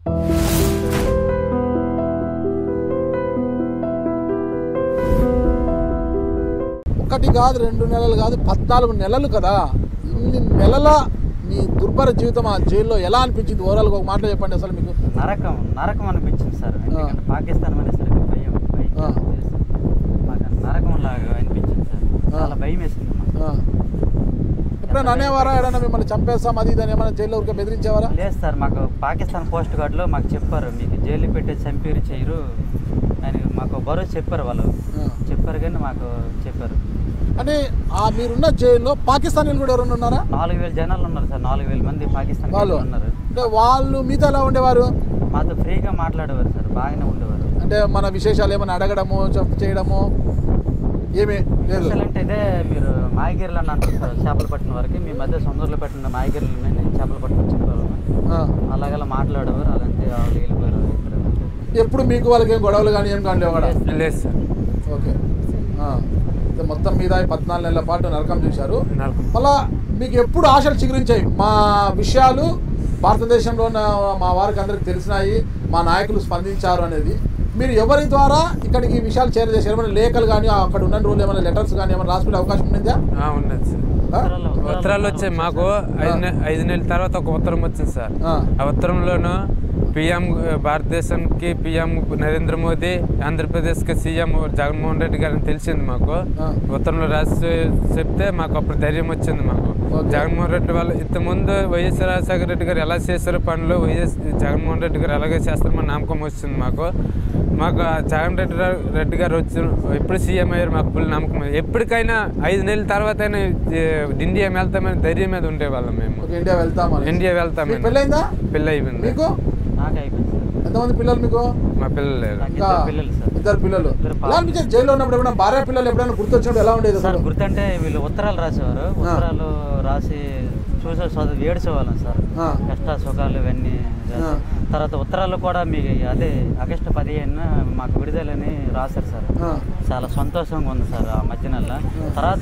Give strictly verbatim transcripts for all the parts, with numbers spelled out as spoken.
ఒకటి కాదు, రెండు నెలలు కాదు, పద్నాలుగు నెలలు కదా. ఇన్ని నెలల మీ దుర్భర జీవితం ఆ జైల్లో ఎలా అనిపించింది? ఓవరాల్గా ఒక మాట చెప్పండి. అసలు మీకు నరకం నరకం అనిపించింది సార్. ఎందుకంటే పాకిస్తాన్ అనేసరికి భయం భయం మాకు నరకం లాగా అనిపించింది సార్. చాలా భయం వేసింది. ఎప్పుడైనా అనేవారా ఏడన్నా మిమ్మల్ని చంపేస్తాం అది ఇదని ఏమైనా జైల్లో ఊరికే బెదిరించేవారా? లేదు సార్, మాకు పాకిస్తాన్ పోస్ట్ గార్డులో మాకు చెప్పారు మీకు జైలు పెట్టే చంపేరు చేయరు అని మాకు భరోసా చెప్పారు. వాళ్ళు చెప్పారు కానీ మాకు చెప్పారు. అంటే ఆ మీరున్న జైల్లో పాకిస్తానీలు కూడా ఎవరైనా ఉన్నారా? నాలుగు వేల జనాలు ఉన్నారు సార్. నాలుగు వేల మంది పాకిస్తాన్ వాళ్ళు ఉన్నారు. అంటే వాళ్ళు మీతో ఎలా ఉండేవారు? మాతో ఫ్రీగా మాట్లాడేవారు సార్. బాగానే ఉండేవారు. అంటే మన విశేషాలు ఏమైనా అడగడము చేయడము ఏమీ లేదు. అంటే ఇదే మీరు మాయగిరిలు అని అంటారు సార్. చేపలు పట్టిన వారికి మీ మధ్య సొందూరులో పెట్టిన మాయగిరిలు నేను చేపలు పట్టుకొని చెప్పేవారు. అలాగలా మాట్లాడేవారు. అలాంటి వాళ్ళు వెళ్ళిపోయారు. ఎప్పుడు మీకు వాళ్ళకి ఏం గొడవలు కానీ ఏం కానీ లేదు సార్. ఓకే. మొత్తం మీద పద్నాలుగు నెలల పాటు నరకం చూశారు. మళ్ళా మీకు ఎప్పుడు ఆశలు చిగురించాయి? మా విషయాలు భారతదేశంలో ఉన్న మా వారికి అందరికి తెలిసినాయి, మా నాయకులు స్పందించారు అనేది మీరు ఎవరి ద్వారా ఇక్కడికి ఈ విషయాలు చేరజేశారు? ఏమైనా లేఖలు కానీ అక్కడ ఉన్న రోజులు ఏమైనా లెటర్స్ కానీ ఏమైనా రాసుకునే అవకాశం ఉందా? ఉన్నది సార్. ఉత్తరాలు వచ్చాయి మాకు. ఐదు ఐదు నెలల తర్వాత ఒక ఉత్తరం వచ్చింది సార్. ఆ ఉత్తరంలోనూ పిఎం భారతదేశానికి పిఎం నరేంద్ర మోదీ, ఆంధ్రప్రదేశ్కి సీఎం జగన్మోహన్ రెడ్డి గారిని తెలిసింది మాకు. ఉత్తరంలో రాసి చెప్తే మాకు అప్పుడు ధైర్యం వచ్చింది మాకు. జగన్మోహన్ రెడ్డి వాళ్ళు ఇంతకుముందు వైఎస్ రాజశేఖర రెడ్డి గారు ఎలా చేశారో పనులు వైఎస్ జగన్మోహన్ రెడ్డి గారు ఎలాగే చేస్తారని నమ్మకం వచ్చింది మాకు. మాకు జగన్ రెడ్డి రెడ్డి గారు వచ్చి ఎప్పుడు సీఎం అయ్యారు మాకు ఫుల్ నమ్మకం. ఎప్పటికైనా ఐదు నెలల తర్వాత అయినా ఇండియా వెళ్తామని ధైర్యం మీద ఉండేవాళ్ళం మేము. ఇండియా వెళ్తాం ఇండియా వెళ్తామని. పెళ్ళైందా? పెళ్ళి అయిపోయింది. ఎంతమంది పిల్లలు మీకు? మా పిల్లలు లేరు. ఇద్దరు పిల్లలు. ఎలా అనిపించేది జైల్లో ఉన్నప్పుడు? ఎప్పుడైనా భార్య పిల్లలు ఎప్పుడైనా గుర్తొచ్చినప్పుడు ఎలా ఉండేది సార్? గుర్తంటే వీళ్ళు ఉత్తరాలు రాసేవారు. ఉత్తరాలు రాసి చూసే చదువు ఏడ్చేవాళ్ళం సార్. కష్ట సుఖాలు ఇవన్నీ. తర్వాత ఉత్తరాలు కూడా మీ అదే ఆగస్టు పదిహేను మాకు విడుదలని రాశారు సార్. చాలా సంతోషంగా ఉంది సార్ ఆ మధ్య నెల. తర్వాత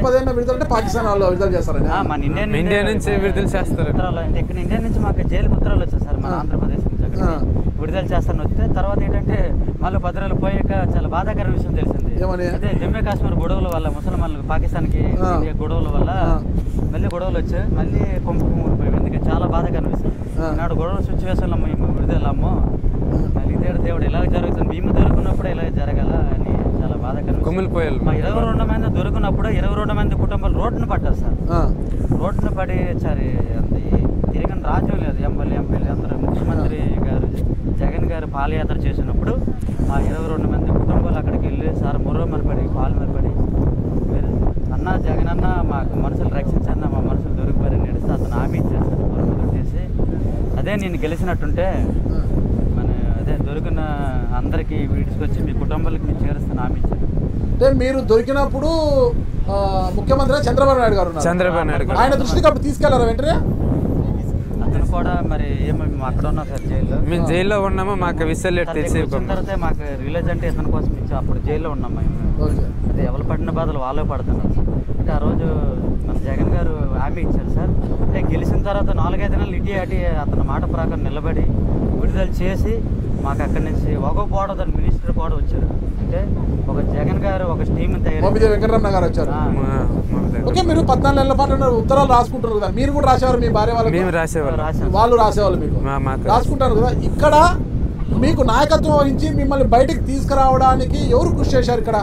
మన ఇండియా నుంచి విడుదల చేస్తారు ఉత్తరాలు. అంటే ఇక్కడ ఇండియా నుంచి మాకు జైలుకి ఉత్తరాలు వచ్చాయి సార్. మన ఆంధ్రప్రదేశ్ నుంచి అక్కడ విడుదల చేస్తాను వస్తే తర్వాత ఏంటంటే మళ్ళీ పది రోజులు పోయాక చాలా బాధాకర విషయం తెలిసింది. అదే జమ్మూ కాశ్మీర్ గొడవల వల్ల ముసల్మాన్లకు పాకిస్తాన్కి ఇండియా గొడవల వల్ల మళ్ళీ గొడవలు వచ్చాయి. మళ్ళీ కొంపకు మూడిపోయాయి. ఎందుకంటే చాలా బాధాకర విషయం. నాడు గొడవ సిచ్యువేషన్లో మేము విడుదలమ్మో మళ్ళీ ఇదే దేవుడు ఇలా జరుగుతుంది. మేము దొరుకున్నప్పుడు ఇలా జరగాల అని చాలా బాధాకర. మా ఇరవై రెండు మంది దొరికినప్పుడు ఇరవై రెండు మంది కుటుంబాలు రోడ్డును పడ్డారు సార్. రోడ్డును పడి సరే తిరిగిన రాజ్యం లేదు. ఎమ్మెల్యే ఎంపీలు అందరూ ముఖ్యమంత్రి గారు జగన్ గారు పాదయాత్ర చేసినప్పుడు ఆ ఇరవై రెండు మంది కుటుంబాలు అక్కడికి వెళ్ళి సార్ ముర్రో మరపడి పాలు మరపడి అన్న జగన్ అన్న మాకు మనుషులు రక్షించన్న మా మనుషులు దొరికిపోయారని నడిస్తే అతను హామీ ఇచ్చారు సార్. ముర్రో కొట్టేసి అదే నేను గెలిచినట్టుంటే మన అదే దొరికిన అందరికీ వీడ్చుకొచ్చి మీ కుటుంబాలకు మీరు చేరుస్తాను హామీ ఇచ్చారు. అంటే మీరు దొరికినప్పుడు ముఖ్యమంత్రి చంద్రబాబు నాయుడు గారు చంద్రబాబు నాయుడు గారు ఆయన దృష్టికి అప్పుడు తీసుకెళ్లారా వెంటనే? అతను కూడా మరి ఏమో మేము అక్కడ ఉన్నాం సార్ జైల్లో. మేము జైల్లో ఉన్నాము. మాకు విషయాలు తెలిసి తర్వాత మాకు రిలీజ్ అంటే ఇతని కోసం ఇచ్చి అప్పుడు జైల్లో ఉన్నాం మేము. అదే ఎవరు పడిన బాధలు వాళ్ళే పడుతున్నారు సార్. అంటే ఆ రోజు మన జగన్ గారు హామీ ఇచ్చారు సార్. అంటే గెలిచిన తర్వాత నాలుగైదు నెలలు ఇటీ అటి అతని మాట ప్రకారం నిలబడి విడుదల చేసి మాకు అక్కడి నుంచి ఒక పోవడం మినిస్టర్ కూడా వచ్చారు. అంటే ఒక జగన్ గారు ఒక టీమ్ తయారు వెంకటరమణ గారు వచ్చారు. ఓకే, మీరు పద్నాలుగు నెలల పాటు ఉత్తరాలు రాసుకుంటారు కదా, మీరు కూడా రాసేవారు మీ భార్య వాళ్ళు? మేము రాసేవాళ్ళు, వాళ్ళు రాసేవాళ్ళు, మీకు రాసుకుంటారు కదా. ఇక్కడ మీకు నాయకత్వం వహించి మిమ్మల్ని బయటకు తీసుకురావడానికి ఎవరు కృషి చేశారు ఇక్కడ?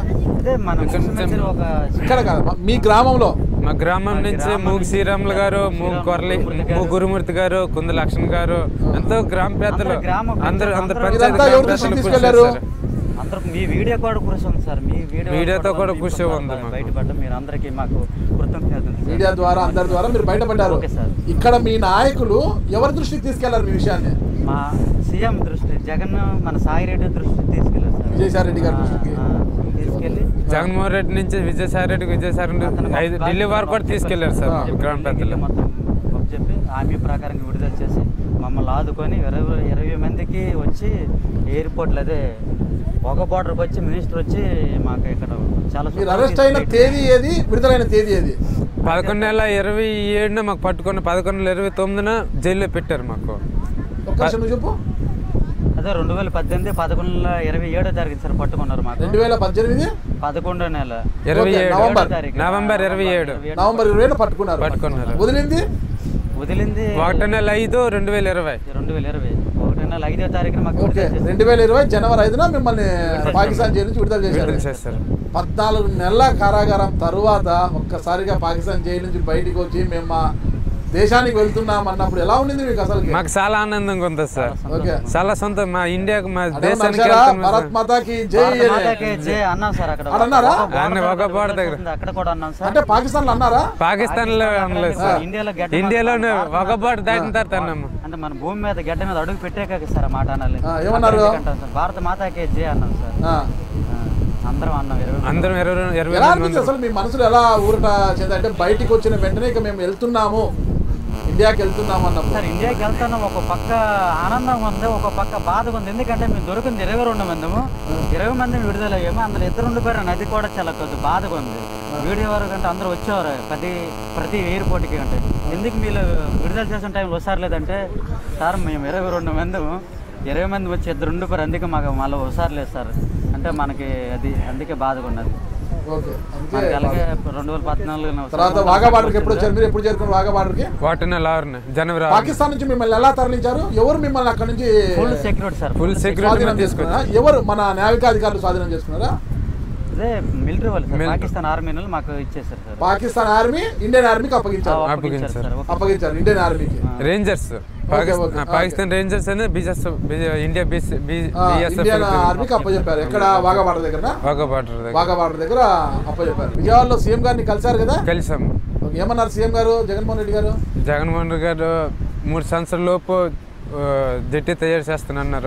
ఇక్కడ కాదు, మీ గ్రామంలో. మా గ్రామం నుంచి మూగు శ్రీరాములు గారు, మూగు కొరలి మూగు గురుమూర్తి గారు, కుంద లక్ష్మణ్ గారు, ఎంతో గ్రామ పెద్దలు అందరూ అందరు తీసుకెళ్లారు. మీ వీడియో కూడా కృషి ఉంది సార్. మీ వీడియోతో కూడా కృషి ఉంది. బయటపడ్డ మీరు అందరికీ మాకు కృతజ్ఞతలు. మీడియా ద్వారా అందరి ద్వారా మీరు బయటపడ్డారు. ఇక్కడ మీ నాయకులు ఎవరి దృష్టికి తీసుకెళ్లారు మీ విషయాన్ని? మా సీఎం దృష్టి, జగన్ మన సాయి రెడ్డి దృష్టికి తీసుకెళ్లారు సార్. విజయసాయి రెడ్డి గారి దృష్టికి తీసుకెళ్లి జగన్మోహన్ రెడ్డి నుంచి విజయసాయి రెడ్డి విజయసాయి రెడ్డి ఢిల్లీ వరకు కూడా తీసుకెళ్లారు సార్. గ్రామ పెద్దలు మొత్తం చెప్పి హామీ ప్రకారంగా విడుదల చేసి మమ్మల్ని ఆదుకొని ఇరవై ఇరవై మందికి వచ్చి ఎయిర్పోర్ట్లో అదే ఒక బార్డర్కి వచ్చి మినిస్టర్ వచ్చి మాకు ఇక్కడ చాలా అరెస్ట్ అయిన తేదీ ఏది, విడుదలైన తేదీ ఏది? పదకొండు నెల ఇరవై ఏడున మాకు పట్టుకుని పదకొండు నెల ఇరవై తొమ్మిదిన జైల్లో పెట్టారు మాకు. చెప్పు. అదే రెండు వేల పద్దెనిమిది పదకొండు ఇరవై ఏడో తారీఖు సార్ పట్టుకున్నారు మాకు. రెండు వేల పద్దెనిమిది పదకొండో నెల ఇరవై ఏడు నవంబర్ నవంబర్ ఇరవై ఏడు నవంబర్ ఇరవై ఏడు పట్టుకున్నారు. పట్టుకున్నారు. వదిలింది వదిలింది ఒకటో నెల ఐదు రెండు వేల ఇరవై రెండు వేల ఇరవై ఒకటో నెల ఐదో తారీఖున మాకు. ఓకే రెండు వేల ఇరవై జనవరి ఐదున మిమ్మల్ని పాకిస్తాన్ జైలు నుంచి విడుదల చేశారు. చేస్తారు. పద్నాలుగు నెలల కారాగారం తరువాత ఒక్కసారిగా పాకిస్తాన్ జైలు నుంచి బయటికి వచ్చి మేము మా దేశానికి వెళ్తున్నాం అన్నప్పుడు ఎలా ఉండింది మీకు అసలు? మాకు చాలా ఆనందంగా ఉంది సార్. ఓకే చాలా సొంత మా ఇండియాకు మా దేశానికి భారత్ మాతాకి జై జై అన్నాం సార్. అక్కడ అన్నారా? ఒక బోర్డు దగ్గర అక్కడ కూడా అన్నాం సార్. అంటే పాకిస్తాన్ లో అన్నారా? పాకిస్తాన్ లో అనలేదు సార్. ఇండియాలో గడ్డ ఇండియాలోనే ఒక బోర్డు దాటిన తర్వాత అన్నాము. అంటే మన భూమి మీద గడ్డ మీద అడుగు పెట్టాక సార్ ఆ మాట అనాలి. ఏమన్నారు? భారత మాతాకి జై అన్నాం సార్. అందరం అన్నాం. అందరం ఇరవై ఇరవై ఎలా అనిపించింది అసలు? మీ మనసులో ఎలా ఊరట చెంది? అంటే బయటికి వచ్చిన వెంటనే ఇక మేము వెళ్తున్నాము, ఇండియాకి వెళ్తున్నాము అన్నప్పుడు సార్ ఇండియాకి వెళ్తున్నాం. ఒక పక్క ఆనందం ఉంది, ఒక పక్క బాధ ఉంది. ఎందుకంటే మేము దొరికింది ఇరవై రెండు మందిము, ఇరవై మందిని విడుదలయ్యాము. అందులో ఇద్దరు ఉండిపోయారు. అది కూడా చాలా కొద్ది బాధగా ఉంది. వీడియో వరకు అంటే అందరూ వచ్చేవారు ప్రతి ప్రతి ఎయిర్పోర్ట్కి. అంటే ఎందుకు మీరు విడుదల చేసిన టైంలో వస్తారు లేదంటే సార్ మేము ఇరవై రెండు మందిము, ఇరవై మంది వచ్చి ఇద్దరు ఉండిపోయారు, అందుకే మాకు మళ్ళీ ఒకసారి లేదు సార్ అంటే మనకి అది అందుకే బాధగా ఉన్నది. అలాగే రెండు వేల పద్నాలుగు తర్వాత వాఘా బార్డర్కి ఎప్పుడు వచ్చారు మీరు? ఎప్పుడు చేరుకున్నారు వాఘా బార్డర్కి? ఒకటో నెల ఆరున జనవరి. పాకిస్తాన్ నుంచి మిమ్మల్ని ఎలా తరలించారు? ఎవరు మిమ్మల్ని అక్కడ నుంచి ఫుల్ సెక్యూరిటీ సార్, ఫుల్ సెక్యూరిటీ తీసుకున్నారా? ఎవరు? మన నావికాధికారులు స్వాధీనం చేసుకున్నారా? అదే మిలిటరీ వాళ్ళు సార్, పాకిస్తాన్ ఆర్మీ మాకు ఇచ్చేసారు సార్. పాకిస్తాన్ ఆర్మీ ఇండియన్ ఆర్మీకి అప్పగించారు. అప్పగించారు ఇండియన్ ఆర్మీకి. రేంజర్స్ పాకిస్తాన్ రేంజర్స్ అని బీఎస్ ఇండియా ఇండియన్ ఆర్మీకి అప్పచెప్పారు. ఎక్కడ వాఘా బార్డర్ దగ్గర? వాఘా బార్డర్ వాఘా బార్డర్ దగ్గర అప్పచెప్పారు. విజయవాడలో సీఎం గారిని కలిసారు కదా? కలిసాము. ఏమన్నారు సీఎం గారు? జగన్మోహన్ రెడ్డి గారు జగన్మోహన్ రెడ్డి గారు మూడు సంవత్సరాల లోపు జట్టి తయారు చేస్తున్నారు.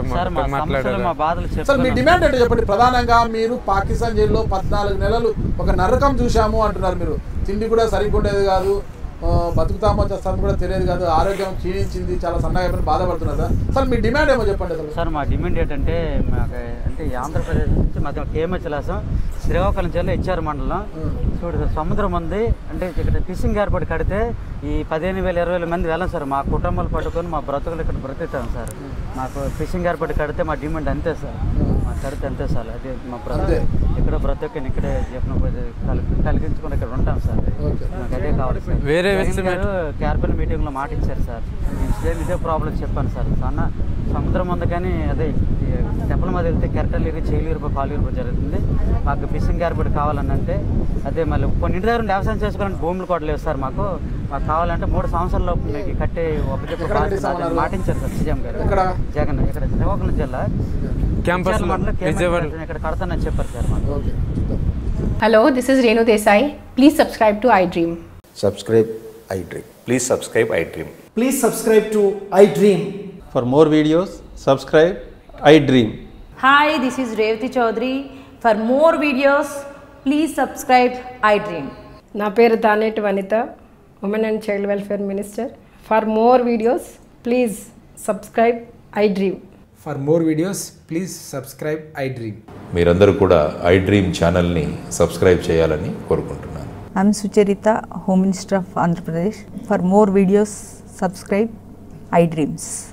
సార్ మీ డిమాండ్ ఏంటో చెప్పండి. ప్రధానంగా మీరు పాకిస్తాన్ జైల్లో పద్నాలుగు నెలలు ఒక నరకం చూసాము అంటున్నారు. మీరు తిండి కూడా సరిగ్గా ఉండేది కాదు, బతుకుతామో చేస్తామో కూడా తెలియదు కాదు, ఆరోగ్యం క్షీణించింది, చాలా సన్నగా బాధపడుతున్నారు సార్. సార్ మీ డిమాండ్ ఏమో చెప్పండి అసలు. సార్ మా డిమాండ్ ఏంటంటే మాకు అంటే ఆంధ్రప్రదేశ్ నుంచి మాది కేఎంహెచ్లాసం శ్రీకాకుళం జిల్లా హెచ్ఆర్ మండలం. చూడు సముద్రం ఉంది, అంటే ఇక్కడ ఫిషింగ్ ఎయిర్పోర్ట్ కడితే ఈ పదిహేను వేల ఇరవై వేల మంది వెళ్ళాం సార్. మా కుటుంబాలు పట్టుకొని మా బ్రతుకులు ఇక్కడ బ్రతుకుతాం సార్. మాకు ఫిషింగ్ ఎయిర్పోర్ట్ కడితే మా డిమాండ్ అంతే సార్, మా కడితే అంతే సార్. అదే మా బ్రతుకు ఇక్కడ బ్రతుకుని ఇక్కడే జీవనం కలిగించుకొని ఇక్కడ ఉంటాం సార్. మాకు అదే కావాలి సార్. వేరే క్యాబినెట్ మీటింగ్లో మాట ఇచ్చారు సార్. సేమ్ ఇదే ప్రాబ్లం చెప్పాను సార్. అన్న సముద్రం ఉంది కానీ అదే తెప్పల మీద వెళ్తే కెరటలు ఇరిగి చేయలు ఇరుపు కాలు ఇరుపు జరుగుతుంది. మాకు ఫిషింగ్ ఎయిర్పోర్ట్ కావాలని అంటే అదే మళ్ళీ కొన్ని ఇంటి దగ్గర వ్యవసాయం చేసుకోవాలని భూములు కూడా లేవు సార్. మాకు మాకు కావాలంటే మూడు సంవత్సరాల మీకు కట్టే ఒక మాటించారు సార్ సీఎం గారు. జగన్ ఇక్కడ శ్రీకాకుళం జిల్లా క్యాంపస్ ఇక్కడ కడతానని చెప్పారు సార్ మాకు. Hello, this is Renu Desai. Please subscribe to iDream. Subscribe iDream. Please subscribe iDream. Please subscribe to iDream. For more videos, subscribe iDream. Hi, this is Revati Chaudhary. For more videos, please subscribe iDream. నా పేరు Taneti Vanitha, women and child welfare minister. For more videos please subscribe iDream. For more videos, please subscribe iDream. మీరందరూ కూడా iDream ఛానల్ని subscribe చేయాలని కోరుకుంటున్నాను. I'm Sucharita, Home Minister of Andhra Pradesh. For more videos, subscribe iDreams.